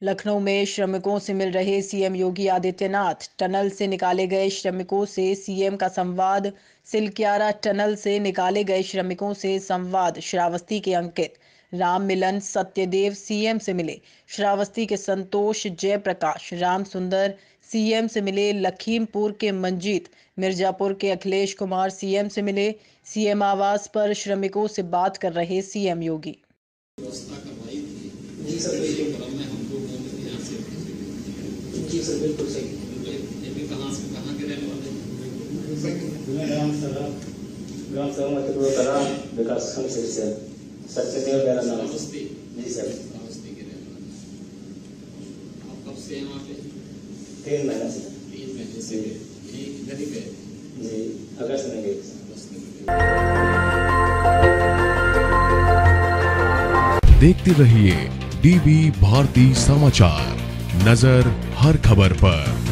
लखनऊ में श्रमिकों से मिल रहे सीएम योगी आदित्यनाथ। टनल से निकाले गए श्रमिकों से सीएम का संवाद। सिलक्यारा टनल से निकाले गए श्रमिकों से संवाद। श्रावस्ती के अंकित, राम मिलन सत्यदेव सीएम से मिले। श्रावस्ती के संतोष जयप्रकाश, राम सुंदर सीएम से मिले। लखीमपुर के मंजीत, मिर्जापुर के अखिलेश कुमार सीएम से मिले। सीएम आवास पर श्रमिकों से बात कर रहे सीएम योगी। व्यवस्था करवाई थी जी सर, क्रम में हम लोग यहाँ से जी सर बिल्कुल सही। ये भी कहाँ के रहने वाले ग्राम सभा मतपुरा विकास खंड से सत्यदेव मेरा नाम है जी सर। श्रावस्ती के रहने वाले आप कब से यहाँ पे? 3 महीने से। 3 महीने से इधर ही गए जी, अगस्त में गए। देखते रहिए डीबी भारती समाचार, नजर हर खबर पर।